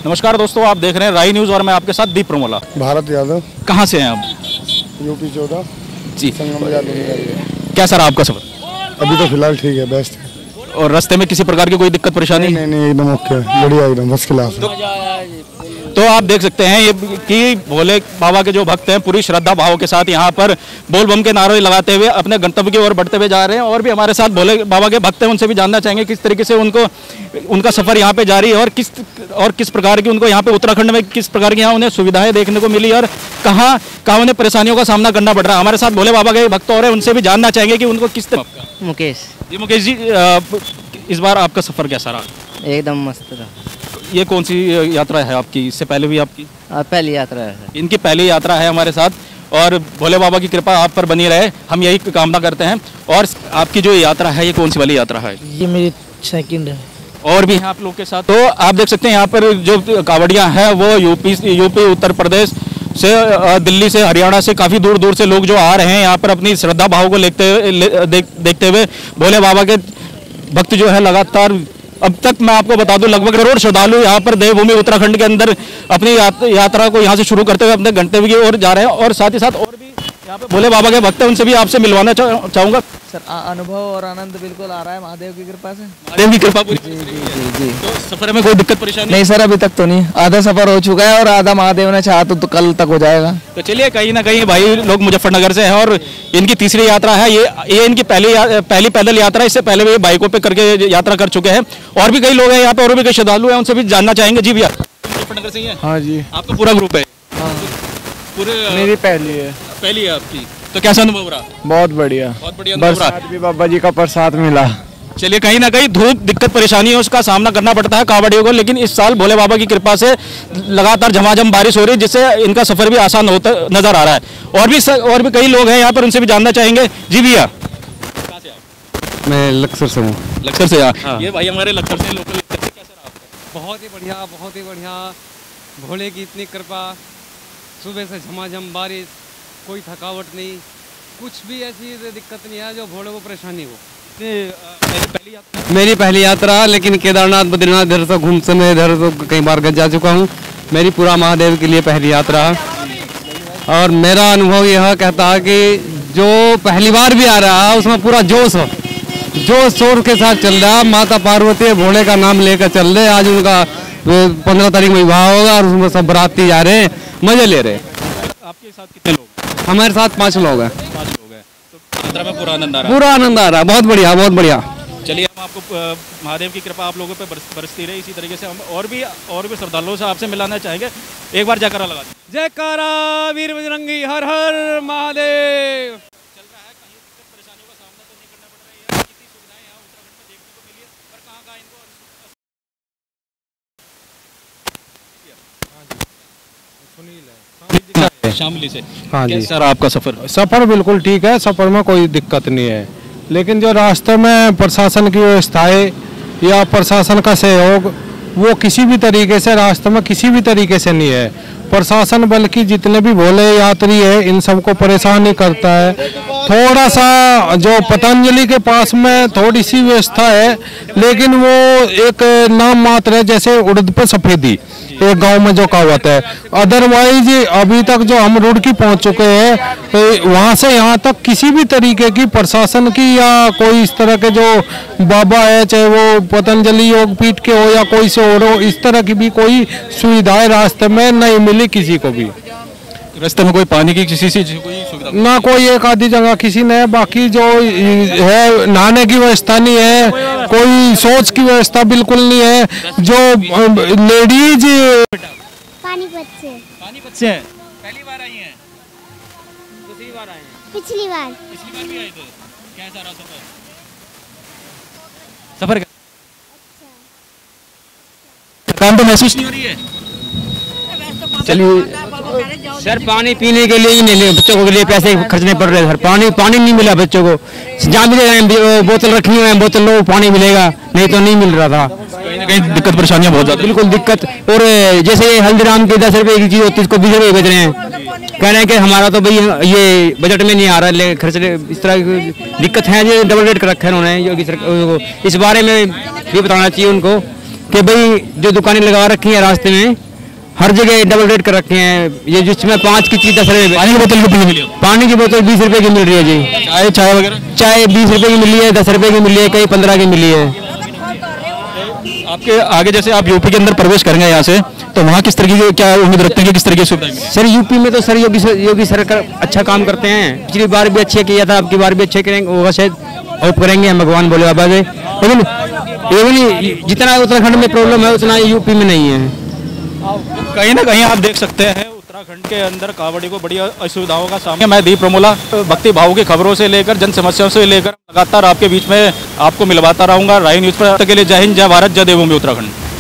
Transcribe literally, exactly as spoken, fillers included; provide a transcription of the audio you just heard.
नमस्कार दोस्तों, आप देख रहे हैं राई न्यूज़ और मैं आपके साथ दीप प्रमोला। भारत यादव। कहाँ से हैं आप? यूपी चौदह जी। संगम बाजार लेने जा रही है। कैसा रहा आपका सफर? अभी तो फिलहाल ठीक है, बेस्ट है। और रास्ते में किसी प्रकार की कोई दिक्कत परेशानी? नहीं नहीं, एकदम ओके, बढ़िया, एकदम फर्स्ट क्लास। तो आप देख सकते हैं ये कि भोले बाबा के जो भक्त हैं पूरी श्रद्धा भाव के साथ यहाँ पर बोल बम के नारे लगाते हुए अपने गंतव्य की ओर बढ़ते हुए जा रहे हैं। और भी हमारे साथ भोले बाबा के भक्त हैं, उनसे भी जानना चाहेंगे किस तरीके से उनको उनका सफर यहाँ पे जारी है और किस और किस प्रकार की उनको यहाँ पे उत्तराखंड में किस प्रकार की यहाँ उन्हें सुविधाएं देखने को मिली और कहाँ कहाँ उन्हें परेशानियों का सामना करना पड़ रहा है। हमारे साथ भोले बाबा के भक्त और हैं, उनसे भी जानना चाहेंगे कि उनको किस तरह। मुकेश जी मुकेश जी, इस बार आपका सफर कैसा रहा? एकदम मस्त रहा। ये कौन सी यात्रा है आपकी? इससे पहले भी आपकी पहली यात्रा है? इनकी पहली यात्रा है हमारे साथ और भोले बाबा की कृपा आप पर बनी रहे, हम यही कामना करते हैं। और आपकी जो यात्रा है ये कौन सी वाली यात्रा है? ये मेरी सेकंड है। और भी हैं आप लोग के साथ? तो आप देख सकते हैं यहाँ पर जो कांवड़ियाँ हैं वो यूपी यूपी उत्तर प्रदेश से, दिल्ली से, हरियाणा से काफ़ी दूर दूर से लोग जो आ रहे हैं यहाँ पर अपनी श्रद्धा भाव को लेते देख, देखते हुए भोले बाबा के भक्त जो है लगातार अब तक मैं आपको बता दूं लगभग करोड़ श्रद्धालु यहाँ पर देवभूमि उत्तराखंड के अंदर अपनी यात्रा को यहाँ से शुरू करते हुए अपने गंतव्य की ओर जा रहे हैं। और साथ ही साथ और भी यहाँ पे भोले बाबा के भक्त हैं, उनसे भी आपसे मिलवाना चाहूँगा। सर अनुभव और आनंद बिल्कुल आ रहा है महादेव की कृपा से। महादेव की कृपा पूरी। जी जी जी। तो सफर में कोई दिक्कत परेशानी नहीं सर, अभी तक तो नहीं। आधा सफर हो चुका है और आधा महादेव ने चाहा तो, तो कल तक हो जाएगा। तो चलिए, कहीं ना कहीं भाई लोग मुजफ्फरनगर से हैं और इनकी तीसरी यात्रा है। ये ये इनकी पहली पहली पैदल यात्रा। इससे पहले भी बाइकों पे करके यात्रा कर चुके हैं। और भी कई लोग हैं यहाँ पे और भी कई श्रद्धालु हैं, उनसे भी जानना चाहेंगे। जी भैया, मुजफ्फरनगर से ही है? हाँ जी। आपका पूरा ग्रुप है? हाँ। पूरे मेरी पहली है। पहली है आपकी? तो कैसा अनुभव रहा? बहुत बढ़िया, बहुत बढ़िया अनुभव रहा। भी बाबा जी का प्रसाद मिला। चलिए, कहीं ना कहीं धूप दिक्कत परेशानी है उसका सामना करना पड़ता है कांवड़ियों को, लेकिन इस साल भोले बाबा की कृपा से लगातार झमाझम बारिश हो रही है जिससे इनका सफर भी आसान होता नजर आ रहा है। और भी स, और भी कई लोग हैं यहाँ पर, उनसे भी जानना चाहेंगे। जी भैया, कहाँ से आप? मैं लक्सर से हूँ। लक्सर से? हाँ। ये भाई हमारे लक्सर से लोकल। कैसा रहा आपका? बहुत ही बढ़िया, बहुत ही बढ़िया। भोले की इतनी कृपा, सुबह से झमाझम बारिश, कोई थकावट नहीं, कुछ भी ऐसी दिक्कत नहीं है जो भोले को परेशानी हो। मेरी पहली यात्रा मेरी पहली यात्रा, लेकिन केदारनाथ बद्रीनाथ इधर से घूम से मैं इधर तो कई बार जा चुका हूँ। मेरी पूरा महादेव के लिए पहली यात्रा है और मेरा अनुभव यह कहता है कि जो पहली बार भी आ रहा है उसमें पूरा जोश हो, जोश शोर के साथ चल रहा है। माता पार्वती भोले का नाम लेकर चल रहे। आज उनका पंद्रह तारीख में विवाह होगा और उसमें सब बराती जा रहे हैं, मजे ले रहे हैं। आपके साथ कितने लोग? हमारे साथ पाँच लोग हैं। पाँच लोग हैं। तो यात्रा में पूरा आनंद आ रहा है? पूरा आनंद आ रहा है, बहुत बढ़िया, बहुत बढ़िया। चलिए, हम आपको महादेव की कृपा आप लोगों पे बरसती रहे। इसी तरीके से हम और भी और भी श्रद्धालुओं से आपसे मिलाना चाहेंगे। एक बार जयकारा लगा दीजिए। जयकारा वीर बजरंगी, हर हर महादेव। चल रहा है, कहीं दिक्कत परेशानियों का सामना तो नहीं करना पड़ रहा है? कितनी सुविधाएं यहाँ उत्तराखंड में देखने को मिली है, पर कहाँ कहाँ इनको शामिली से? हाँ जी। कैसा रहा आपका सफर? सफर बिल्कुल ठीक है, सफर में कोई दिक्कत नहीं है, लेकिन जो रास्ते में प्रशासन की व्यवस्था है या प्रशासन का सहयोग वो किसी भी तरीके से रास्ते में किसी भी तरीके से नहीं है। प्रशासन बल्कि जितने भी भोले यात्री है इन सबको परेशान ही करता है। थोड़ा सा जो पतंजलि के पास में थोड़ी सी व्यवस्था है, लेकिन वो एक नाम मात्र है, जैसे उड़द पे सफेदी एक गांव में जो कहावत है। अदरवाइज अभी तक जो हम रुड़की पहुंच चुके हैं तो वहां से यहाँ तक किसी भी तरीके की प्रशासन की या कोई इस तरह के जो बाबा है, चाहे वो पतंजलि योगपीठ के हो या कोई से और हो, इस तरह की भी कोई सुविधाएं रास्ते में नहीं मिली किसी को भी। रास्ते में कोई पानी की किसी चीज कोई सुविधा ना, कोई एक आधी जगह किसी ने, बाकी जो है नहाने की व्यवस्था नहीं है, कोई शौच की व्यवस्था बिल्कुल नहीं है। जो लेडीज पानीपत से पानीपत से पहली बार आई हैं? दूसरी बार आए हैं। पिछली बार पिछली बार भी आए थे? कैसा रहा सफर? सफर थकान तो महसूस नहीं हो रही है? चलिए सर, पानी पीने के लिए ही नहीं, बच्चों के लिए पैसे खर्चने पड़ रहे हैं सर। पानी पानी नहीं मिला बच्चों को। जहाँ भी बोतल रखी हुई है, बोतल लो, पानी मिलेगा, नहीं तो नहीं मिल रहा था। कहीं ना कहीं दिक्कत परेशानियां बहुत ज़्यादा। बिल्कुल दिक्कत। और जैसे ये हल्दीराम की दस रुपए की चीज़ होती है, इसको बीस रुपए बेच रहे हैं। कह रहे हैं कि हमारा तो भाई ये बजट में नहीं आ रहा है, खर्च इस तरह की दिक्कत है। जो डबल रेट कर रखा है उन्होंने योगी सरकार। इस बारे में भी बताना चाहिए उनको कि भाई जो दुकानें लगा रखी हैं रास्ते में हर जगह डबल रेट कर रखे हैं। ये जिसमें पाँच की चीज दस रुपये, पानी की बोतल कितनी मिली? पानी की बोतल बीस रुपए की मिल रही है जी। चाय चाय वगैरह चाय बीस रुपए की मिली है, दस रुपए की मिली है, कई पंद्रह की मिली है। आपके आगे जैसे आप यूपी के अंदर प्रवेश करेंगे यहाँ से, तो वहाँ किस तरीके की क्या उम्मीद रखते हैं कि किस तरीके की सुविधाएं मिलेंगी? सर यूपी में तो सर योगी योगी सरकार अच्छा काम करते हैं। पिछली बार भी अच्छे किया था, अब की बार भी अच्छे करेंगे, वो शायद होप करेंगे, हम भगवान बोले बाबा से। लेकिन लेकिन जितना उत्तराखंड में प्रॉब्लम है उतना यूपी में नहीं है। कहीं ना कहीं आप देख सकते हैं उत्तराखंड के अंदर कांवड़ी को बड़ी असुविधाओं का सामना। मैं दीप प्रमोला भक्ति भाव की खबरों से लेकर जन समस्याओं से लेकर लगातार आपके बीच में आपको मिलवाता रहूंगा। राय न्यूज पर के लिए जय हिंद, जय भारत, जय देवभूमि उत्तराखंड।